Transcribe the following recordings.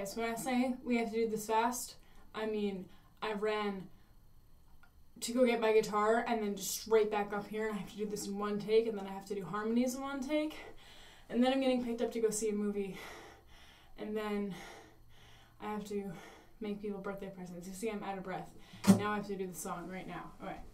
guys, when I say we have to do this fast, I mean I ran to go get my guitar and then just straight back up here, and I have to do this in one take, and then I have to do harmonies in one take, and then I'm getting picked up to go see a movie, and then I have to make people birthday presents. You see, I'm out of breath. Now I have to do the song right now. All right.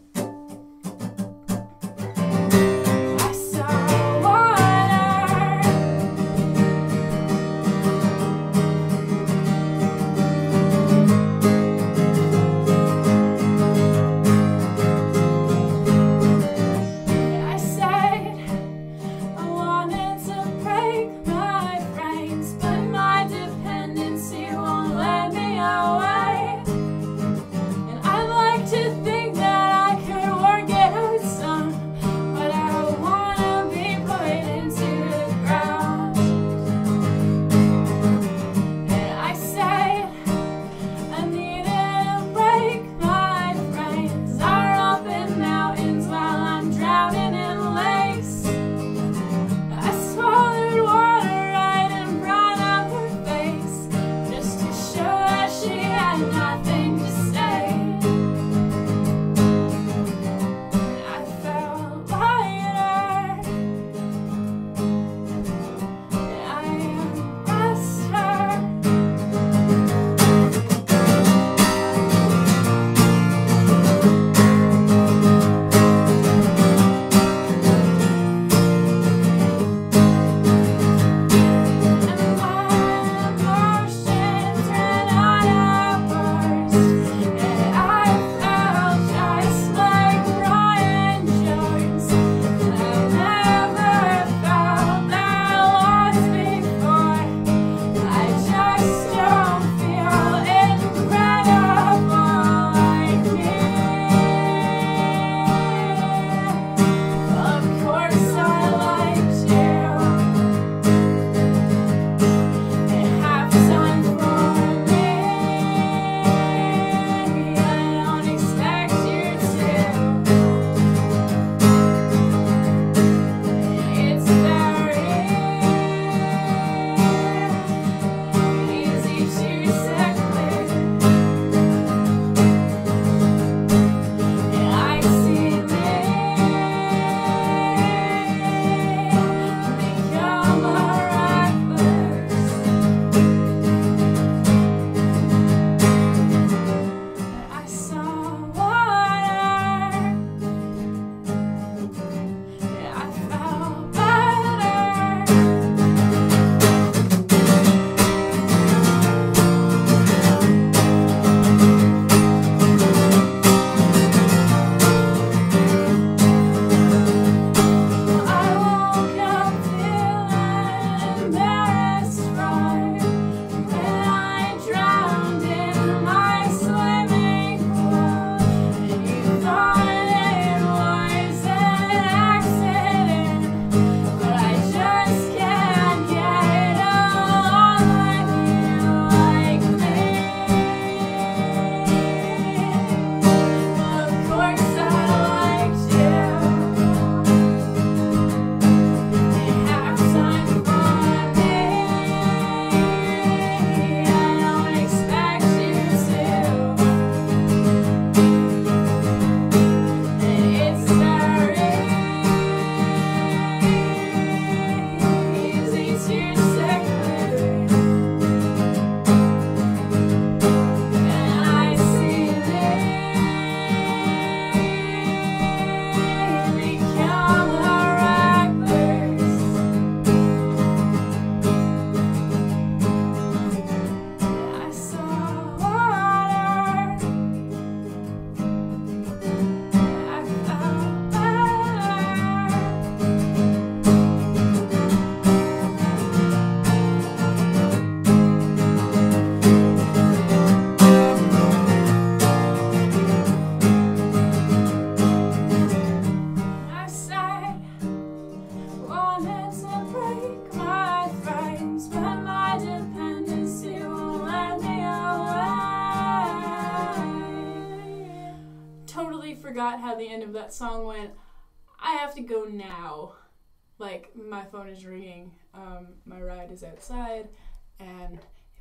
Forgot how the end of that song went. I have to go now. Like, my phone is ringing. My ride is outside, and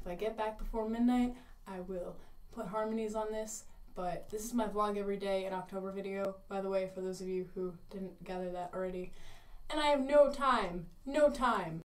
If I get back before midnight, I will put harmonies on this. But this is my vlog every day in October video, by the way, for those of you who didn't gather that already. And I have no time